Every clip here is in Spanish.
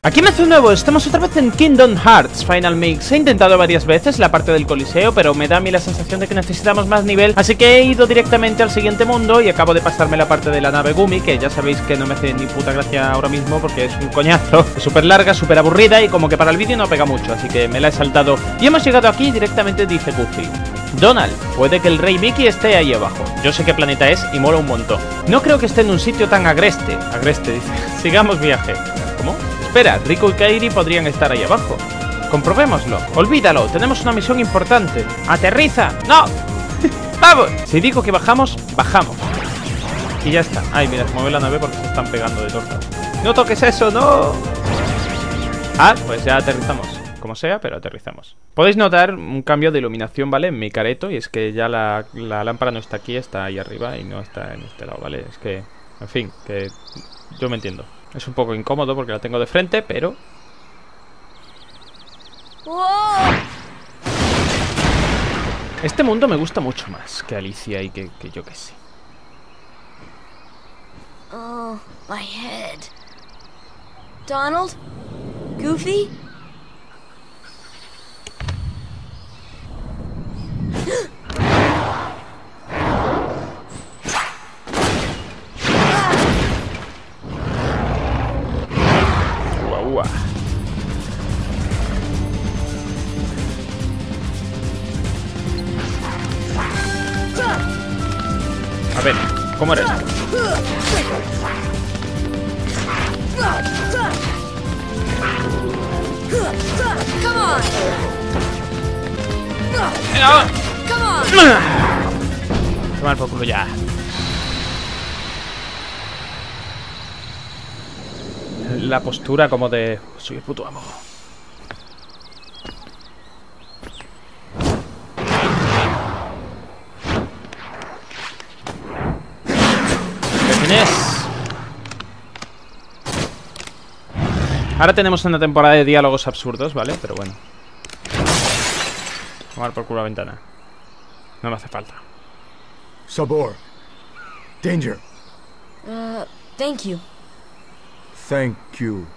Aquí me hace un nuevo, estamos otra vez en Kingdom Hearts Final Mix. He intentado varias veces la parte del coliseo, pero me da a mí la sensación de que necesitamos más nivel, así que he ido directamente al siguiente mundo y acabo de pasarme la parte de la nave Gumi, que ya sabéis que no me hace ni puta gracia ahora mismo porque es un coñazo. Es súper larga, súper aburrida y como que para el vídeo no pega mucho, así que me la he saltado. Y hemos llegado aquí y directamente dice Goofy: Donald, puede que el rey Mickey esté ahí abajo. Yo sé qué planeta es y mola un montón. No creo que esté en un sitio tan agreste. Agreste, dice. Sigamos viaje. ¿Cómo? Espera, Riku y Kairi podrían estar ahí abajo. Comprobémoslo. Olvídalo, tenemos una misión importante. ¡Aterriza! ¡No! ¡Vamos! Si digo que bajamos, bajamos. Y ya está. Ay, mira, se mueve la nave porque se están pegando de torta. ¡No toques eso, no! Ah, pues ya aterrizamos. Como sea, pero aterrizamos. Podéis notar un cambio de iluminación, ¿vale? En mi careto. Y es que ya la lámpara no está aquí, está ahí arriba y no está en este lado, ¿vale? Es que, en fin, que yo me entiendo. Es un poco incómodo porque la tengo de frente, pero... ¡Wow! Este mundo me gusta mucho más que Alicia y que yo que sé. Oh, my head. Donald? Goofy? A ver, ¿cómo eres? Tomar por culo ya. La postura como de... Soy el puto amo. Ahora tenemos una temporada de diálogos absurdos, ¿vale? Pero bueno. Tomar por culo la ventana. No me hace falta. Sabor. Danger. Thank you. Thank you.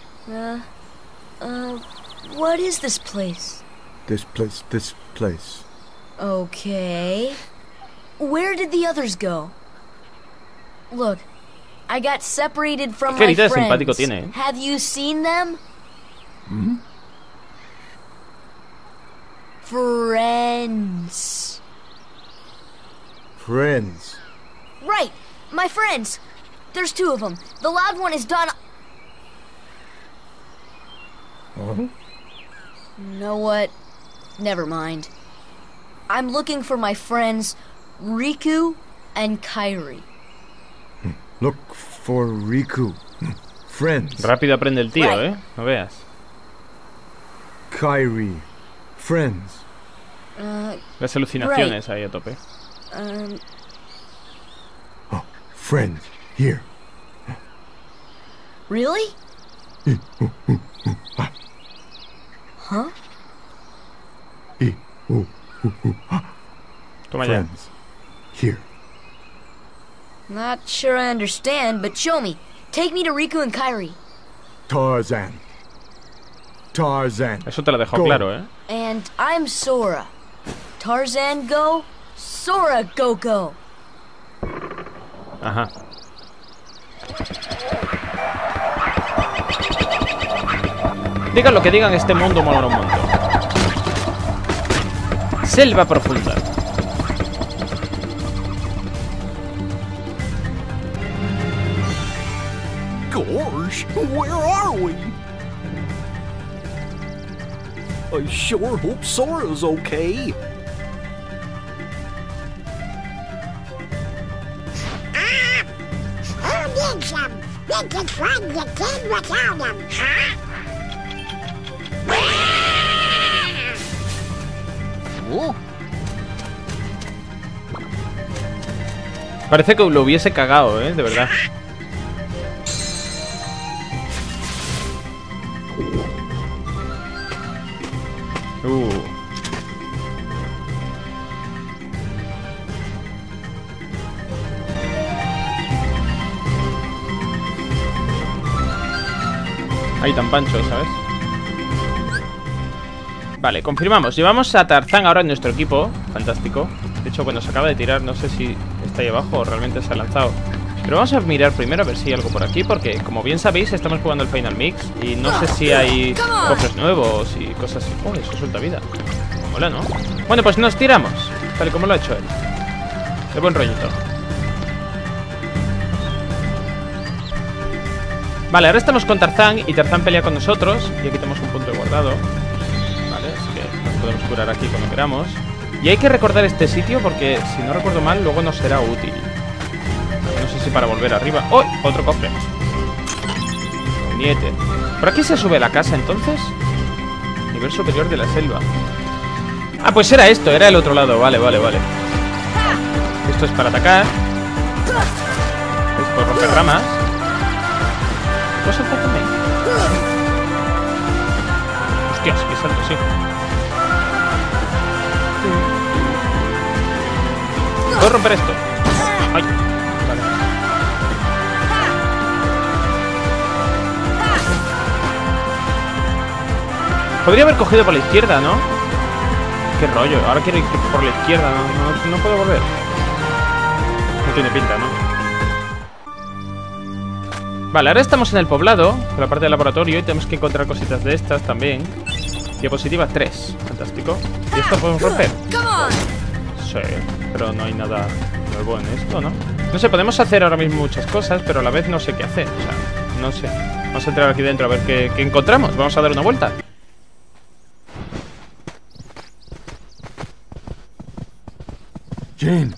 What is this place? This place. Okay. Where did the others go? Look, I got separated from my Qué simpático friends. tiene, ¿eh? Have you seen them? Hmm? Friends. Friends. Right, my friends. There's two of them. The loud one is Donald. Huh? Know what? Never mind. I'm looking for my friends Riku and Kairi. Look for Riku. Friends. Rápido aprende el tío, Right. No veas. Kairi. Friends. Las alucinaciones ahí a tope. Oh, friends. Here. Really? Huh? Toma ya. Friends. Here. Not sure I understand, but show me. Take me to Riku and Kairi. Tarzan. Tarzan. Eso te lo dejo Go. claro, And I'm Sora. Tarzan go, Sora go. Ajá. Digan lo que digan, este mundo mola un montón. Selva profunda. Gosh, where are we? I sure hope Sora's okay. Who needs him? We can run the kid without him, huh? Oh, Parece que lo hubiese cagado, de verdad. ahí tan pancho, ¿sabes? Vale, confirmamos. Llevamos a Tarzán ahora en nuestro equipo. Fantástico. De hecho, bueno, se acaba de tirar. No sé si está ahí abajo o realmente se ha lanzado. Pero vamos a mirar primero a ver si hay algo por aquí. Porque, como bien sabéis, estamos jugando el Final Mix. Y no sé si hay cofres nuevos y cosas así. Oh, eso suelta vida. Mola, ¿no? Bueno, pues nos tiramos. Tal y como lo ha hecho él. De buen rollito. Vale, ahora estamos con Tarzán. Y Tarzán pelea con nosotros. Y aquí tenemos un punto de guardado. Así que nos podemos curar aquí cuando queramos. Y hay que recordar este sitio porque, si no recuerdo mal, luego nos será útil. No sé si para volver arriba. ¡Oh! Otro cofre. Niete. ¿Por aquí se sube a la casa entonces? Nivel superior de la selva. Ah, pues era esto, era el otro lado. Vale, vale, vale. Esto es para atacar. Es por romper ramas. ¿Puedo saltar también? Hostias, qué salto, sí. ¿Puedo romper esto? Ay, vale. Podría haber cogido por la izquierda, ¿no? Qué rollo, ahora quiero ir por la izquierda. No puedo volver. No tiene pinta, ¿no? Vale, ahora estamos en el poblado, con la parte del laboratorio, y tenemos que encontrar cositas de estas también. Diapositiva 3, fantástico. ¿Y esto podemos romper? Sí, pero no hay nada nuevo en esto, ¿no? No sé, podemos hacer ahora mismo muchas cosas, pero a la vez no sé qué hacer. O sea, no sé. Vamos a entrar aquí dentro a ver qué encontramos. Vamos a dar una vuelta. Jane.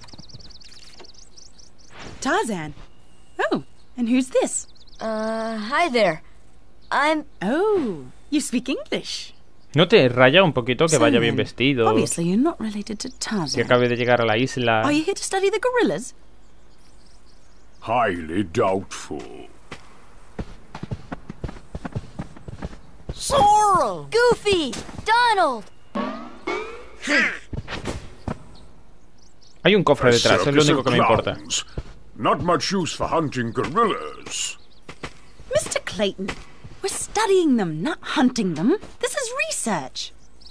Tarzan. Oh, and who's this? Hi there. Oh, you speak English. ¿No te raya un poquito que vaya bien So, vestido? Obviously you're not related to Que Tarzan. acabe de llegar a la isla. Are you here to study the gorillas? Highly doubtful. Sora! Goofy! Donald! Hay un cofre A detrás, es lo circus único of que me importa. clowns. Not much use for hunting gorillas. Mr. Clayton, we're studying them, not hunting them. This is research.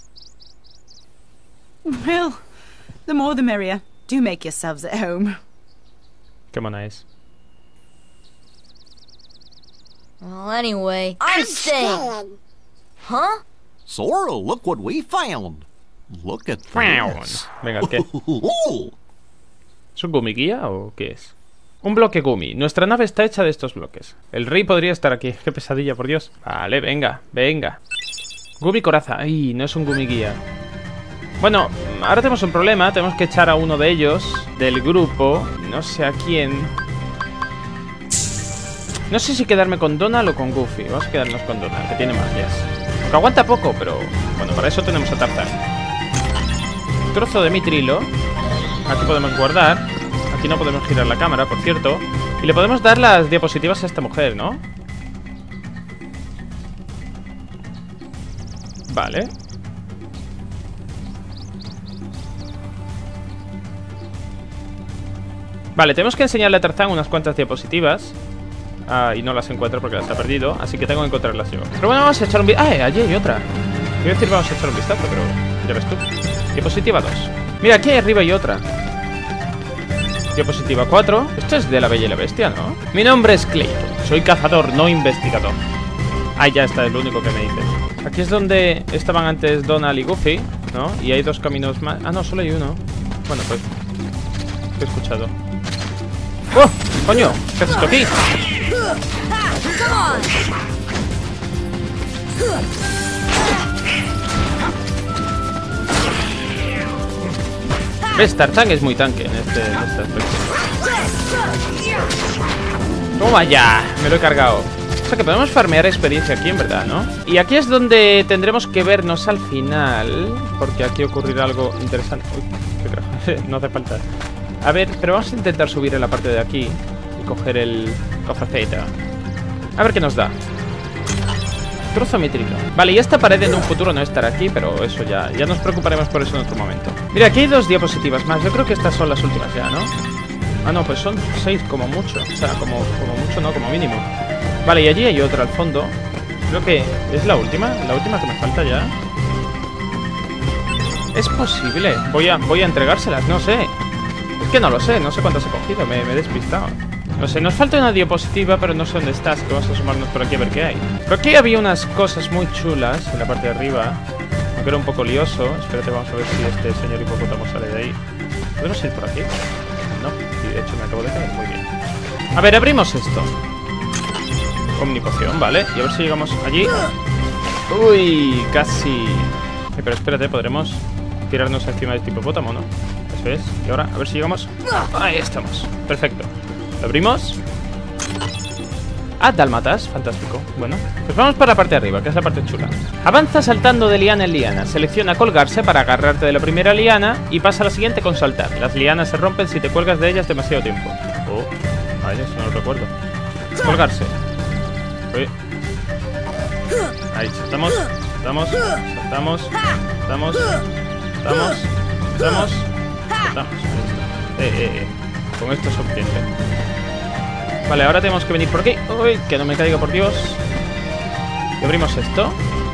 Well, the more the merrier. Do make yourselves at home. Qué mona es. Well, anyway, I'm staying. Huh? Sora, look what we found. Look at this. Venga, ¿qué? ¿Es un gumi guía o qué es? Un bloque gumi. Nuestra nave está hecha de estos bloques. El rey podría estar aquí. Qué pesadilla, por Dios. Vale, venga, venga. Gumi coraza. Ay, no es un gumi guía. Bueno, ahora tenemos un problema. Tenemos que echar a uno de ellos del grupo. No sé a quién. No sé si quedarme con Donald o con Goofy. Vamos a quedarnos con Donald, que tiene magias. Aunque aguanta poco, pero bueno, para eso tenemos a Tarzán. Trozo de mitrilo. Aquí podemos guardar. Aquí no podemos girar la cámara, por cierto. Y le podemos dar las diapositivas a esta mujer, ¿no? Vale. Vale, tenemos que enseñarle a Tarzán unas cuantas diapositivas. Y no las encuentro porque las ha perdido. Así que tengo que encontrarlas yo. Pero bueno, vamos a echar un vistazo. ¡Ah! Allí hay otra. Quiero decir, vamos a echar un vistazo, pero ya ves tú. Diapositiva 2. Mira, aquí arriba hay otra. Diapositiva 4. Esto es de La Bella y la Bestia, ¿no? Mi nombre es Clayton. Soy cazador, no investigador. Ah, ya está, es lo único que me dice. Aquí es donde estaban antes Donald y Goofy, ¿no? Y hay dos caminos más. Ah, no, solo hay uno. Bueno, pues he escuchado. ¡Oh! ¡Coño! ¿Qué haces tú aquí? ¿Ves? Tarzán es muy tanque en este aspecto. ¡Toma ya! Me lo he cargado. O sea que podemos farmear experiencia aquí, en verdad, ¿no? Y aquí es donde tendremos que vernos al final, porque aquí ocurrirá algo interesante. Uy, qué carajo. No hace falta. A ver, pero vamos a intentar subir en la parte de aquí y coger el cofrecito. A ver qué nos da. Trozo mitrilo. Vale, y esta pared en un futuro no estará aquí, pero eso ya nos preocuparemos por eso en otro momento. Mira, aquí hay dos diapositivas más. Yo creo que estas son las últimas ya, ¿no? Ah, no, pues son 6 como mucho. O sea, como mucho no, como mínimo. Vale, y allí hay otra al fondo. Creo que es la última que me falta ya. Es posible. Voy a entregárselas, no sé. Es que no sé cuántas he cogido, me he despistado. No sé, nos falta una diapositiva, pero no sé dónde estás, que vamos a asomarnos por aquí a ver qué hay. Por aquí había unas cosas muy chulas en la parte de arriba, aunque era un poco lioso. Espérate, vamos a ver si este señor hipopótamo sale de ahí. ¿Podemos ir por aquí? No, y de hecho me acabo de caer, muy bien. A ver, abrimos esto. Comunicación, vale, y a ver si llegamos allí. Uy, casi. Pero espérate, podremos tirarnos encima de este hipopótamo, ¿no? Eso es, y ahora, a ver si llegamos. Ahí estamos, perfecto. ¿Lo abrimos? Ah, dálmatas, fantástico. Bueno, pues vamos para la parte de arriba, que es la parte chula. Avanza saltando de liana en liana. Selecciona colgarse para agarrarte de la primera liana y pasa a la siguiente con saltar. Las lianas se rompen si te cuelgas de ellas demasiado tiempo. Oh, vale, eso no lo recuerdo. Colgarse. Uy. Ahí, saltamos. Con esto es suficiente. Vale, ahora tenemos que venir por aquí. Uy, que no me caiga, por Dios. Y abrimos esto.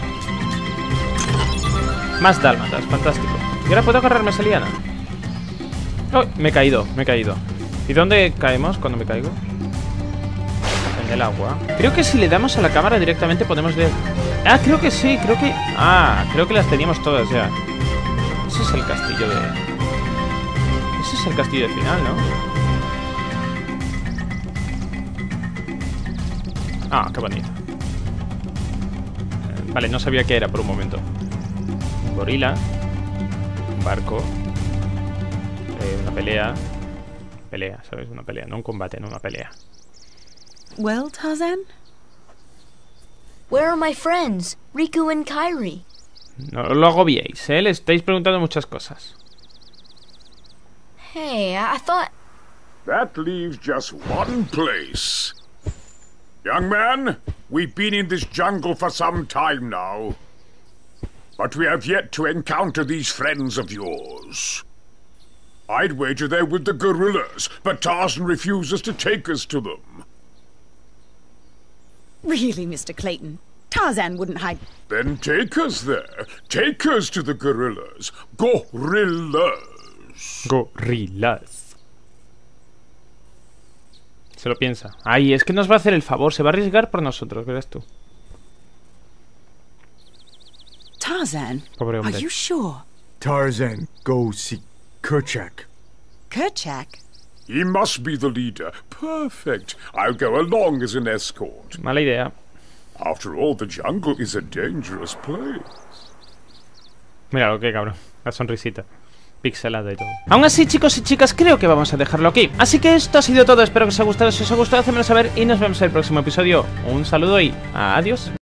Más dálmatas, fantástico. Y ahora puedo agarrarme esa liana. Uy, me he caído. ¿Y dónde caemos cuando me caigo? En el agua. Creo que si le damos a la cámara directamente podemos ver. Ah, creo que sí, creo que las teníamos todas ya. Ese es el castillo de... Ese es el castillo de final, ¿no? Ah, qué bonito. Vale, no sabía qué era por un momento. Un gorila. Un barco. Una pelea. Pelea, ¿sabes? Una pelea, no un combate, no una pelea. Well, Tarzan? Where are my friends, Riku and Kairi? No lo agobiéis, ¿eh? Le estáis preguntando muchas cosas. Hey, I thought... That leaves just one place. Young man, we've been in this jungle for some time now. But we have yet to encounter these friends of yours. I'd wager they're with the gorillas, but Tarzan refuses to take us to them. Really, Mr. Clayton? Tarzan wouldn't hide... Then take us there. Take us to the gorillas. Gorillas. Gorillas. Se lo piensa. Ay, es que nos va a hacer el favor. Se va a arriesgar por nosotros, verás tú. Tarzan, Pobre hombre. are you sure? Tarzan, go see Kerchak. Kerchak? He must be the leader. Perfect. I'll go along as an escort. Mala idea. After all, the jungle is a dangerous place. Mira lo que cabrón. La sonrisita. Pixelada y todo. Aún así, chicos y chicas, creo que vamos a dejarlo aquí. Así que esto ha sido todo. Espero que os haya gustado. Si os ha gustado, hacedmelo saber y nos vemos en el próximo episodio. Un saludo y adiós.